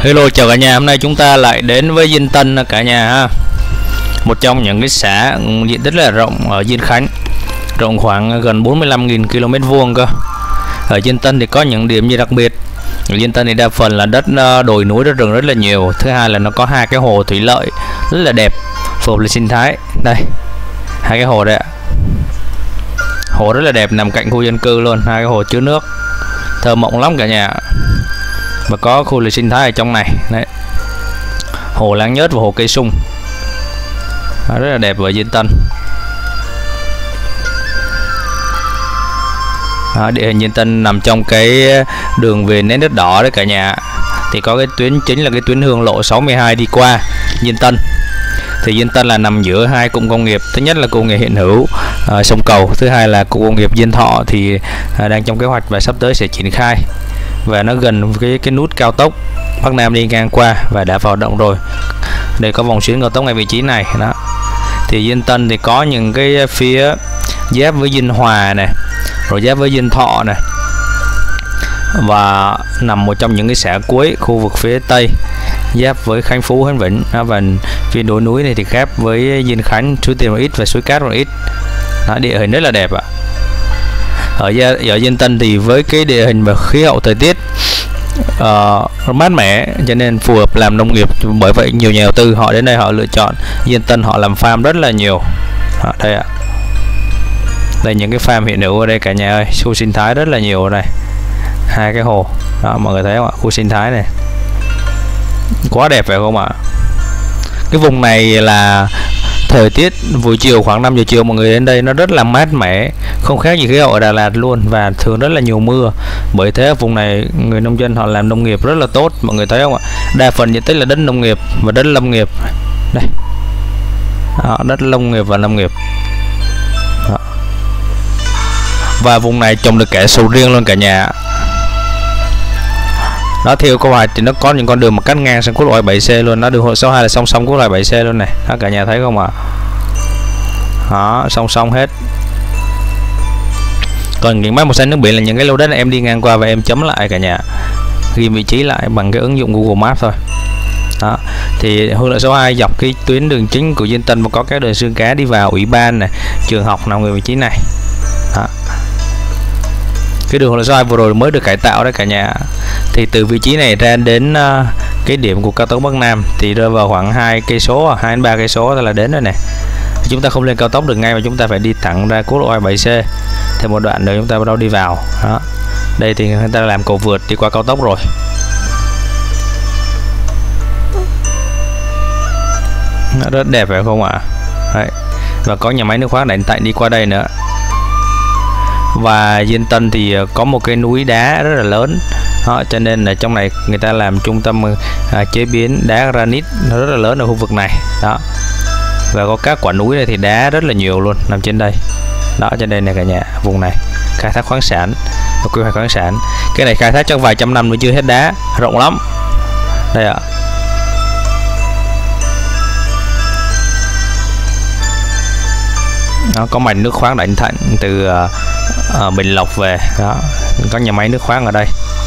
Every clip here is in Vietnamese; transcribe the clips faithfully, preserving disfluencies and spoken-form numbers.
Hello, chào cả nhà. Hôm nay chúng ta lại đến với Diên Tân cả nhà ha. Một trong những cái xã diện tích rất là rộng ở Diên Khánh, rộng khoảng gần bốn mươi lăm nghìn ki lô mét vuông cơ. Ở Diên Tân thì có những điểm gì đặc biệt? Ở Diên Tân thì đa phần là đất đồi núi, đất rừng rất là nhiều. Thứ hai là nó có hai cái hồ thủy lợi rất là đẹp, phù hợp với sinh thái. Đây, hai cái hồ đây ạ. Hồ rất là đẹp, nằm cạnh khu dân cư luôn, hai cái hồ chứa nước, thơ mộng lắm cả nhà. Và có khu lịch sinh thái ở trong này đấy, hồ Láng Nhớt và hồ Cây Sung. Đó, rất là đẹp ở Diên Tân. Đó, địa hình Diên Tân nằm trong cái đường về nét đất đỏ đấy cả nhà. Thì có cái tuyến chính là cái tuyến hương lộ sáu mươi hai đi qua Diên Tân. Thì Diên Tân là nằm giữa hai cụm công nghiệp. Thứ nhất là cụm công nghiệp hiện hữu uh, sông Cầu, thứ hai là cụm công nghiệp Diên Thọ thì uh, đang trong kế hoạch và sắp tới sẽ triển khai. Và nó gần cái cái nút cao tốc Bắc Nam đi ngang qua và đã vào hoạt động rồi. Đây có vòng xuyến cao tốc ngay vị trí này đó. Thì Diên Tân thì có những cái phía giáp với Diên Hòa này, rồi giáp với Diên Thọ này, và nằm một trong những cái xã cuối khu vực phía tây giáp với Khánh Phú, Khánh Vĩnh. Và phía đồi núi này thì khác với Diên Khánh, suối Tiền một ít và suối Cát một ít. Đó, địa hình rất là đẹp ạ. Ở ở Diên Tân thì với cái địa hình và khí hậu thời tiết uh, mát mẻ cho nên phù hợp làm nông nghiệp. Bởi vậy nhiều nhà đầu tư họ đến đây họ lựa chọn Diên Tân, họ làm farm rất là nhiều. Đó, đây ạ. Đây những cái farm hiện hữu ở đây cả nhà ơi, khu sinh thái rất là nhiều ở đây. Hai cái hồ đó, mọi người thấy không ạ? Khu sinh thái này quá đẹp phải không ạ? Cái vùng này là thời tiết buổi chiều khoảng năm giờ chiều mọi người đến đây nó rất là mát mẻ, không khác gì khí hậu ở Đà Lạt luôn, và thường rất là nhiều mưa. Bởi thế vùng này người nông dân họ làm nông nghiệp rất là tốt, mọi người thấy không ạ? Đa phần diện tích là đất nông nghiệp và đất lâm nghiệp. Đây, đó, đất nông nghiệp và lâm nghiệp. Đó. Và vùng này trồng được cả sầu riêng luôn cả nhà. Đó, theo câu hoạch thì nó có những con đường mà cắt ngang sang quốc lộ bảy C luôn. Nó đường số hai là song song quốc lộ bảy C luôn này. Đó, cả nhà thấy không ạ? Đó, song song hết. Còn những máy màu xanh nước biển là những cái lô đất này em đi ngang qua và em chấm lại cả nhà, ghi vị trí lại bằng cái ứng dụng Google Maps thôi. Đó, thì hương lộ số hai dọc cái tuyến đường chính của Diên Tân và có các đường xương cá đi vào ủy ban này, trường học nằm ở vị trí này. Đó. Cái đường lộ số hai vừa rồi mới được cải tạo đấy cả nhà. Thì từ vị trí này ra đến uh, cái điểm của cao tốc Bắc Nam thì rơi vào khoảng hai cây số, hai đến ba cây số là đến rồi này. Chúng ta không lên cao tốc được ngay mà chúng ta phải đi thẳng ra quốc lộ bảy C thêm một đoạn nữa chúng ta bắt đầu đi vào. Đó. Đây thì người ta làm cầu vượt đi qua cao tốc rồi. Nó rất đẹp phải không ạ? Đấy. Và có nhà máy nước khoáng Đại Thạnh đi qua đây nữa. Và Diên Tân thì có một cái núi đá rất là lớn. Đó, cho nên là trong này người ta làm trung tâm à, chế biến đá granite nó rất là lớn ở khu vực này. Đó. Và có các quả núi này thì đá rất là nhiều luôn nằm trên đây. Đó, trên đây này cả nhà, vùng này khai thác khoáng sản và quy hoạch khoáng sản. Cái này khai thác trong vài trăm năm nữa chưa hết đá, rộng lắm. Đây ạ. Nó có mạch nước khoáng Đại Thạnh từ uh, uh, Bình Lộc về. Đó, có nhà máy nước khoáng ở đây.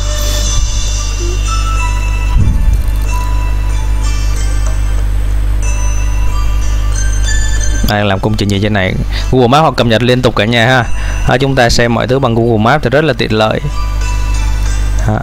Đây, làm công trình gì trên này. Google Maps họ cập nhật liên tục cả nhà ha. Đó, chúng ta xem mọi thứ bằng Google Maps thì rất là tiện lợi. Đó.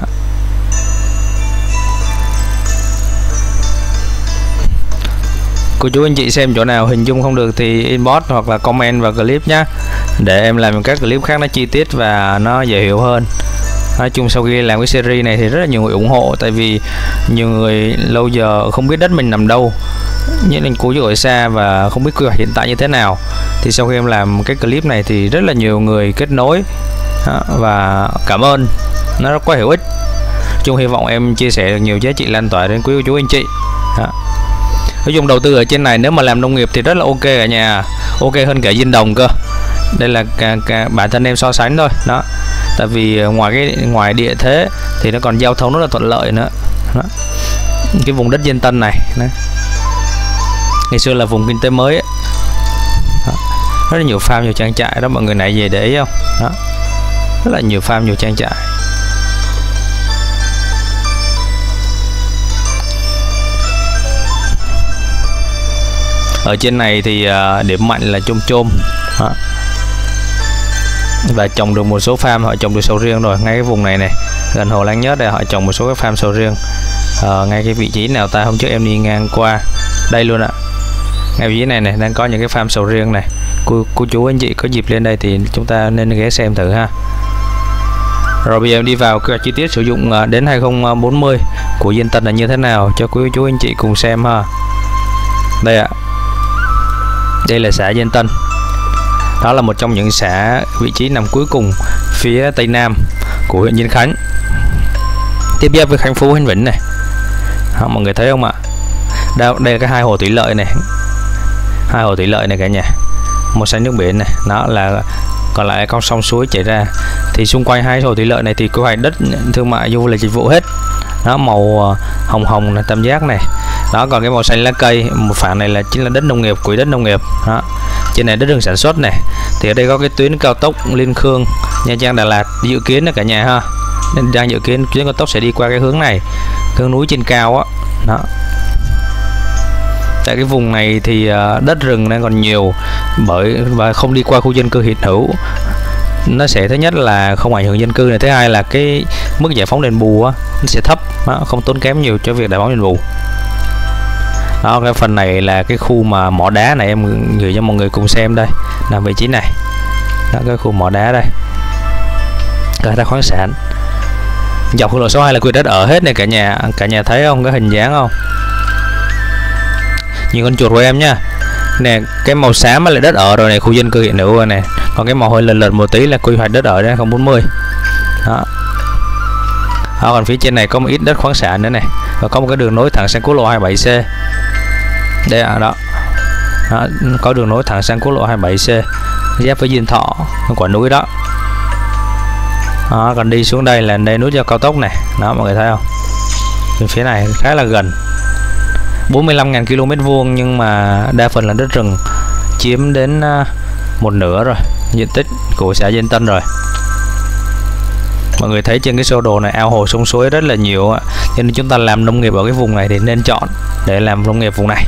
Cô chú anh chị xem chỗ nào hình dung không được thì inbox hoặc là comment vào clip nhé, để em làm các clip khác nó chi tiết và nó dễ hiểu hơn. Nói chung sau khi làm cái series này thì rất là nhiều người ủng hộ, tại vì nhiều người lâu giờ không biết đất mình nằm đâu, những anh cô chú ở xa và không biết quy hoạch hiện tại như thế nào. Thì sau khi em làm cái clip này thì rất là nhiều người kết nối. Đó, và cảm ơn, nó rất quá hữu ích. Chung hy vọng em chia sẻ được nhiều giá trị lan tỏa đến quý cô chú anh chị. Đó. Nói chung đầu tư ở trên này nếu mà làm nông nghiệp thì rất là ok cả nhà, ok hơn cả Diên Đồng cơ. Đây là cả, cả bản thân em so sánh thôi. Đó, tại vì ngoài cái ngoài địa thế thì nó còn giao thông rất là thuận lợi nữa. Đó. Cái vùng đất Diên Tân này đó, ngày xưa là vùng kinh tế mới ấy. Đó. Rất là nhiều farm, nhiều trang trại đó, mọi người này về để ý không? Đó. Rất là nhiều farm, nhiều trang trại. Ở trên này thì uh, điểm mạnh là chôm chôm đó. Và trồng được một số farm họ trồng được sầu riêng rồi. Ngay cái vùng này này gần hồ Lan Nhớt đây họ trồng một số cái farm sầu riêng. uh, Ngay cái vị trí nào ta hôm trước em đi ngang qua đây luôn ạ. Ngay vị trí này này đang có những cái farm sầu riêng này. Cô, cô chú anh chị có dịp lên đây thì chúng ta nên ghé xem thử ha. Rồi bây giờ em đi vào cái chi tiết sử dụng uh, đến hai không bốn không của Diên Tân là như thế nào cho quý chú anh chị cùng xem ha. Đây ạ. Đây là xã Diên Tân. Đó là một trong những xã vị trí nằm cuối cùng phía tây nam của huyện Diên Khánh, tiếp giáp với Khánh Phú, Khánh Vĩnh này. Đó, mọi người thấy không ạ? Đây, đây là cái hai hồ thủy lợi này, hai hồ thủy lợi này cả nhà, một xanh nước biển này, đó là còn lại con sông suối chảy ra. Thì xung quanh hai hồ thủy lợi này thì quy hoạch đất thương mại du lịch dịch vụ hết. Đó, màu hồng hồng này, tam giác này. Đó, còn cái màu xanh lá cây một phản này là chính là đất nông nghiệp, quỹ đất nông nghiệp. Đó, trên này đất rừng sản xuất này. Thì ở đây có cái tuyến cao tốc Liên Khương Nha Trang Đà Lạt dự kiến là cả nhà ha, nên đang dự kiến tuyến cao tốc sẽ đi qua cái hướng này, hướng núi trên cao á. Đó. Tại cái vùng này thì đất rừng đang còn nhiều, bởi và không đi qua khu dân cư hiện hữu, nó sẽ thứ nhất là không ảnh hưởng dân cư này, thứ hai là cái mức giải phóng đền bù á nó sẽ thấp, đó, không tốn kém nhiều cho việc giải phóng đền bù. Đó, cái phần này là cái khu mà mỏ đá này, em gửi cho mọi người cùng xem đây, nằm vị trí này. Đó, cái khu mỏ đá đây, khai thác khoáng sản. Dọc quốc lộ số hai là quyền đất ở hết này cả nhà, cả nhà thấy không, cái hình dáng không? Nhìn con chuột của em nha. Nè, cái màu xám là đất ở rồi này, khu dân cư hiện hữu rồi này. Còn cái màu hơi lợt lợt một tí là quy hoạch đất ở đấy, không bốn mươi. Đó. Đó, còn phía trên này có một ít đất khoáng sản nữa này, và có một cái đường nối thẳng sang quốc lộ hai mươi bảy C. Đây à, đó. Đó, có đường nối thẳng sang quốc lộ hai mươi bảy C giáp với Diên Thọ, quả núi đó. Đó, còn đi xuống đây là đây nút giao cao tốc này. Đó, mọi người thấy không? Bên phía này khá là gần, bốn mươi lăm nghìn ki lô mét vuông, nhưng mà đa phần là đất rừng, chiếm đến một nửa rồi diện tích của xã Diên Tân rồi. Mọi người thấy trên cái sơ đồ này ao hồ sông suối rất là nhiều, cho nên chúng ta làm nông nghiệp ở cái vùng này thì nên chọn để làm nông nghiệp vùng này.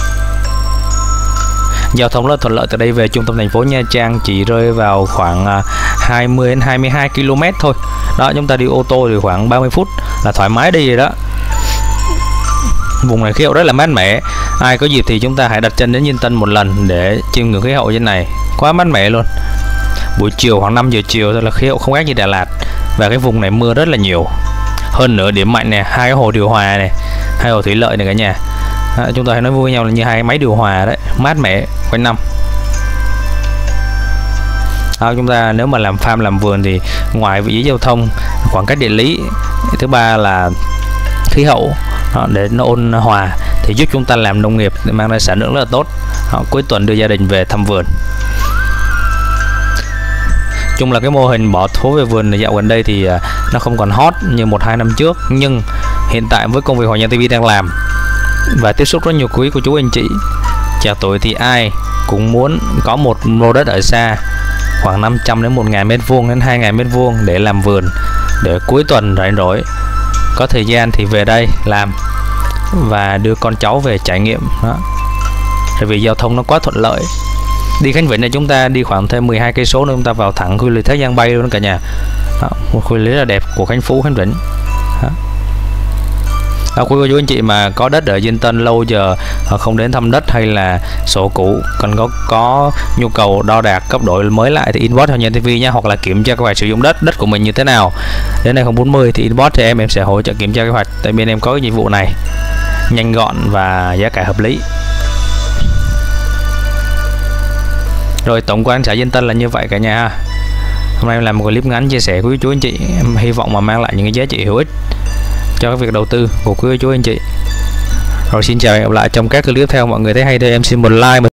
Giao thông rất thuận lợi, từ đây về trung tâm thành phố Nha Trang chỉ rơi vào khoảng hai mươi đến hai mươi hai ki lô mét thôi. Đó, chúng ta đi ô tô thì khoảng ba mươi phút là thoải mái đi rồi đó. Vùng này khí hậu rất là mát mẻ, ai có dịp thì chúng ta hãy đặt chân đến Diên Tân một lần để chiêm ngưỡng khí hậu trên này, quá mát mẻ luôn. Buổi chiều khoảng năm giờ chiều thôi là khí hậu không khác như Đà Lạt, và cái vùng này mưa rất là nhiều. Hơn nữa điểm mạnh nè, hai cái hồ điều hòa này, hai hồ thủy lợi này cả nhà. À, chúng ta hãy nói vui với nhau là như hai máy điều hòa đấy, mát mẻ quanh năm. À, chúng ta nếu mà làm farm làm vườn thì ngoài vị trí giao thông, khoảng cách địa lý, thứ ba là khí hậu đó, để nó ôn hòa thì giúp chúng ta làm nông nghiệp để mang lại sản lượng rất là tốt. Đó, cuối tuần đưa gia đình về thăm vườn. Chung là cái mô hình bỏ thố về vườn dạo gần đây thì uh, nó không còn hot như một hai năm trước, nhưng hiện tại với công việc Hoàng Nhân ti vi đang làm và tiếp xúc rất nhiều quý cô chú anh chị trẻ tuổi thì ai cũng muốn có một lô đất ở xa khoảng năm trăm đến một nghìn mét vuông đến hai nghìn mét vuông để làm vườn, để cuối tuần rảnh rỗi có thời gian thì về đây làm và đưa con cháu về trải nghiệm đó. Tại vì giao thông nó quá thuận lợi. Đi Khánh Vĩnh này chúng ta đi khoảng thêm mười hai cây số nữa chúng ta vào thẳng khu lý Thác Giang Bay luôn cả nhà. Đó, một khu lý rất là đẹp của Khánh Phú, Khánh Vĩnh. Đó. Đó, quý cô chú anh chị mà có đất ở Diên Tân lâu giờ không đến thăm đất hay là sổ cũ, còn có có nhu cầu đo đạc cấp đổi mới lại thì inbox Hoàng Nhân ti vi nha, hoặc là kiểm tra kế hoạch sử dụng đất đất của mình như thế nào. Đến đây không bốn mươi thì inbox cho em em sẽ hỗ trợ kiểm tra kế hoạch, tại bên em có cái dịch vụ này nhanh gọn và giá cả hợp lý. Rồi tổng quan xã Diên Tân là như vậy cả nhà. Hôm nay em làm một clip ngắn chia sẻ với chú anh chị, em hy vọng mà mang lại những cái giá trị hữu ích cho cái việc đầu tư của quý chú anh chị. Rồi xin chào và hẹn gặp lại trong các clip tiếp theo. Mọi người thấy hay thì em xin một like.